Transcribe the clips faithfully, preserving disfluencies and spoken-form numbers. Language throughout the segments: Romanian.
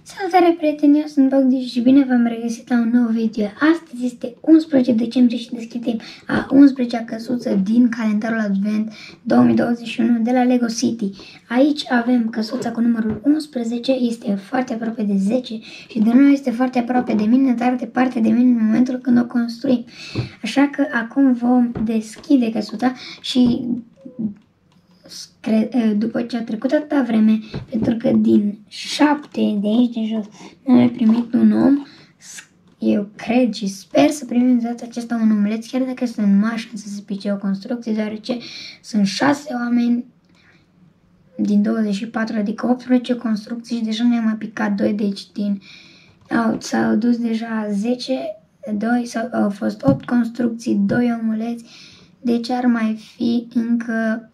Salutare prieteni, eu sunt Bogdi și bine v-am regăsit la un nou video. Astăzi este unsprezece decembrie și deschidem a unsprezecea căsuță din calendarul Advent două mii douăzeci și unu de la Lego City. Aici avem căsuța cu numărul unsprezece, este foarte aproape de zece și de noi este foarte aproape de mine, dar departe de mine în momentul când o construim. Așa că acum vom deschide căsuța și după ce a trecut atâta vreme, pentru că din șapte de aici de jos nu am primit un om, eu cred și sper să primim de data aceasta un omuleț, chiar dacă sunt mari șanse să se pice o construcție, deoarece sunt șase oameni din douăzeci și patru, adică optsprezece construcții și deja ne-am mai picat doi, deci din au, s-au dus deja zece, doi, s-au, au fost opt construcții, doi omuleți, deci ar mai fi încă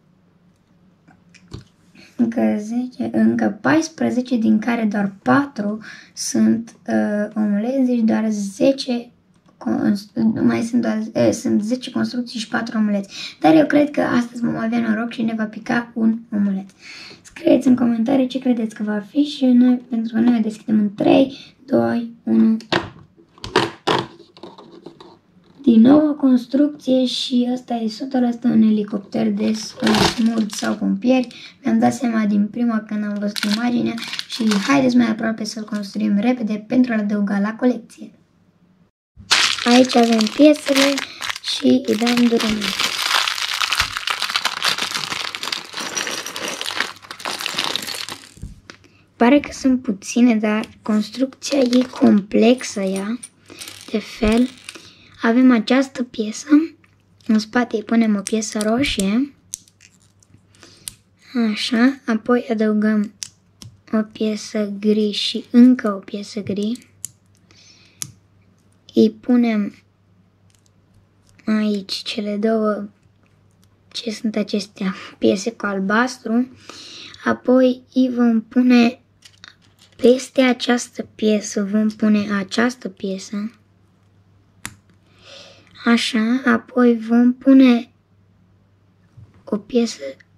Încă, zece, încă paisprezece, din care doar patru sunt uh, omuleți, deci doar zece, mai sunt, doar, uh, sunt zece construcții și patru omuleți. Dar eu cred că astăzi vom avea noroc și ne va pica un omuleț. Scrieți în comentarii ce credeți că va fi și noi, pentru că noi o deschidem în trei, doi, unu... Din nou o construcție și ăsta e o sută la sută un elicopter de smurți sau pompieri. Mi-am dat seama din prima când am văzut imaginea și haideți mai aproape să-l construim repede pentru a-l adăuga la colecție. Aici avem piesele și îi dăm drumul. Pare că sunt puține, dar construcția e complexă ea, de fel. Avem această piesă, în spate îi punem o piesă roșie, așa, apoi adăugăm o piesă gri și încă o piesă gri, îi punem aici cele două, ce sunt acestea, piese cu albastru, apoi îi vom pune peste această piesă, vom pune această piesă. Așa, apoi vom pune o piesă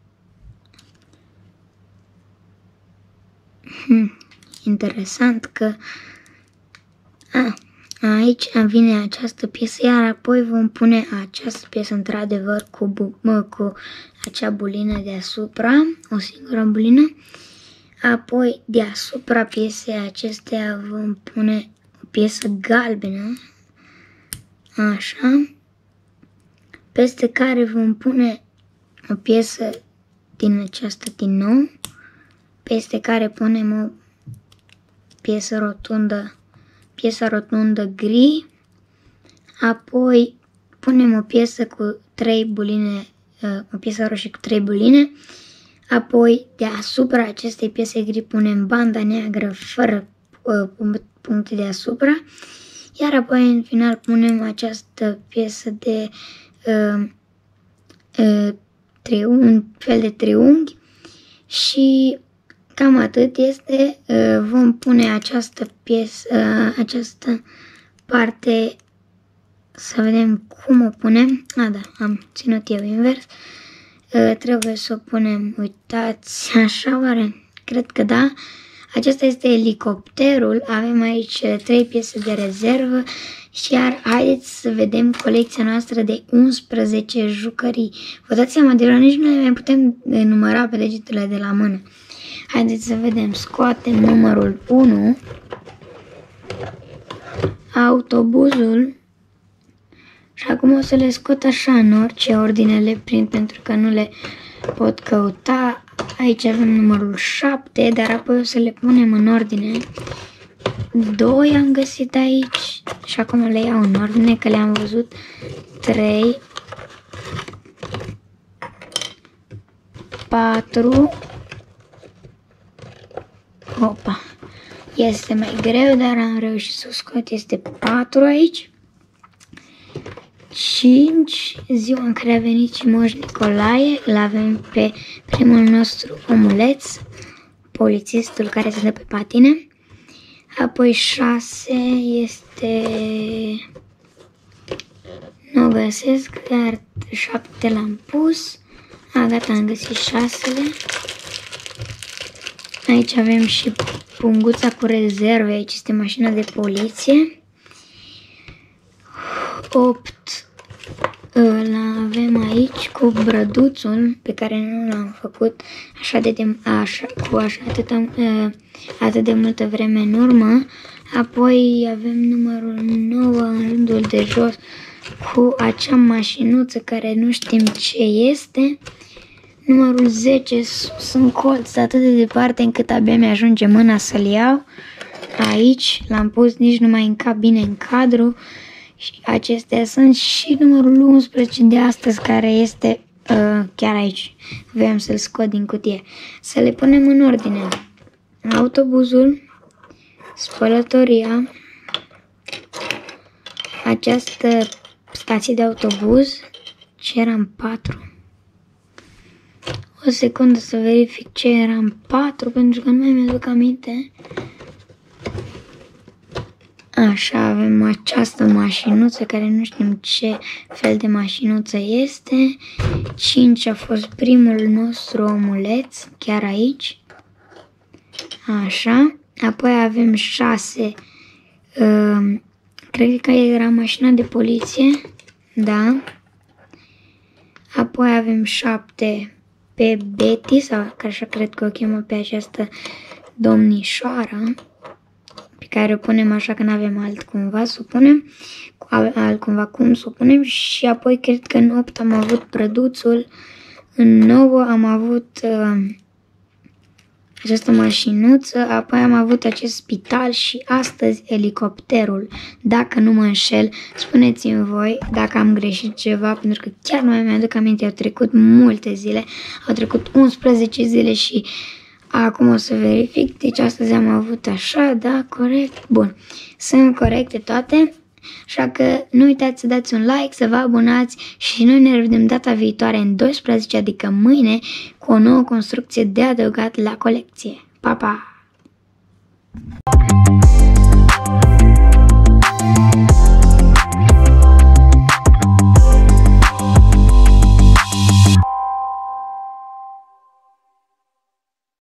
hmm, interesant că a, aici vine această piesă, iar apoi vom pune această piesă într-adevăr cu, bu mă, cu acea bulină deasupra, o singură bulină. Apoi deasupra piesei acesteia vom pune o piesă galbenă. Așa, peste care vom pune o piesă din aceasta din nou, peste care punem o piesă rotundă, piesă rotundă gri, apoi punem o piesă cu trei buline, o piesă roșie cu trei buline, apoi deasupra acestei piese gri punem banda neagră fără puncte deasupra. Iar apoi în final punem această piesă de uh, uh, triunghi, un fel de triunghi și cam atât este. Uh, vom pune această piesă, uh, această parte, să vedem cum o punem. A, da, am ținut eu invers. Uh, trebuie să o punem, uitați, așa oare? Cred că da. Acesta este elicopterul, avem aici trei piese de rezervă și iar haideți să vedem colecția noastră de unsprezece jucării. Vă dați seama, de la nici nu le mai putem număra pe degetele de la mână. Haideți să vedem, scoatem numărul unu, autobuzul și acum o să le scot așa în orice ordine le prind pentru că nu le pot căuta. Aici avem numărul șapte, dar apoi o să le punem în ordine. doi am găsit aici și acum le iau în ordine că le-am văzut. trei, patru, opa, este mai greu, dar am reușit să o scot, este patru aici. cinci, ziua în care a venit și Moș Nicolae, îl avem pe primul nostru omuleț, polițistul care se dă pe patine. Apoi șase este, nu găsesc, dar șapte l-am pus. A, gata, am găsit șasele. Aici avem și punguța cu rezerve, aici este mașina de poliție. opt îl avem aici cu brăduțul pe care nu l-am făcut așa de, de așa, cu așa atât, atât de multă vreme în urmă. Apoi avem numărul nouă în rândul de jos cu acea mașinuță care nu știm ce este. Numărul zece sus în colț atât de departe încât abia mi-ajunge mâna să-l iau. Aici l-am pus, nici nu mai încap bine în cadru. Și acestea sunt și numărul unsprezece de astăzi, care este uh, chiar aici. Vreau să-l scot din cutie. Să le punem în ordine. Autobuzul, spălătoria, această stație de autobuz, ce era în patru. O secundă să verific ce era în patru, pentru că nu mai mi-aduc aminte. Așa, avem această mașinuță care nu știm ce fel de mașinuță este. cinci a fost primul nostru omuleț, chiar aici. Așa, apoi avem șase. Uh, cred că era mașina de poliție, da. Apoi avem șapte pe Betty, sau așa cred că o chemă pe această domnișoară, pe care o punem așa că nu avem altcumva să o punem, altcumva cum să o punem. Și apoi cred că în opt am avut brăduțul, în nouă am avut uh, această mașinuță, apoi am avut acest spital și astăzi elicopterul. Dacă nu mă înșel, spuneți-mi voi dacă am greșit ceva, pentru că chiar nu mai mi-aduc aminte, au trecut multe zile, au trecut unsprezece zile și acum o să verific. Deci astăzi am avut așa, da, corect, bun, sunt corecte toate. Așa că nu uitați să dați un like, să vă abonați și noi ne revedem data viitoare în doisprezece, adică mâine, cu o nouă construcție de adăugat la colecție. Pa, pa!